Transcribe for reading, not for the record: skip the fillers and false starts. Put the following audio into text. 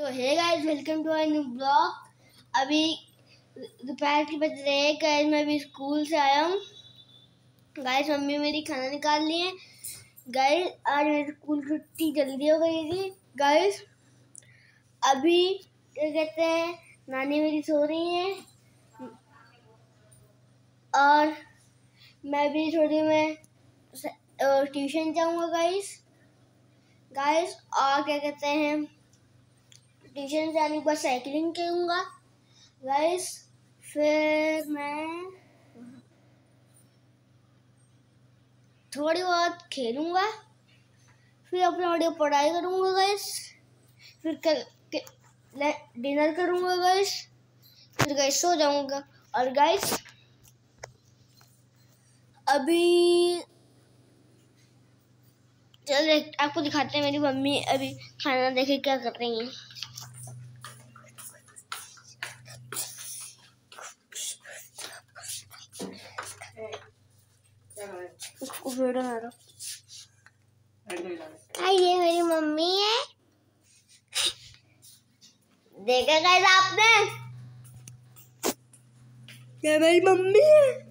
Hey guys, welcome to our new blog. अभी दोपहर के बज रहे हैं गाइस, मैं अभी स्कूल से आया हूँ गाइस। मम्मी मेरी खाना निकाल ली है गाइस। आज मेरी स्कूल की छुट्टी जल्दी हो गई थी गाइस। अभी क्या कहते हैं, नानी मेरी सो रही है और मैं भी थोड़ी में ट्यूशन जाऊँगा गाइस। और क्या कहते हैं, ट्यूशन जाने के बाद साइकिलिंग करूँगा गाइस। फिर मैं थोड़ी बहुत खेलूँगा, फिर अपना थोड़ी पढ़ाई करूँगा गाइस। फिर डिनर करूँगा गाइस। फिर गाइस सो जाऊँगा। और गाइस अभी चल आपको दिखाते हैं मेरी मम्मी अभी खाना देखे क्या कर रही हैं। ये मेरी मम्मी है, देखा गाइस आपने, ये मेरी मम्मी है।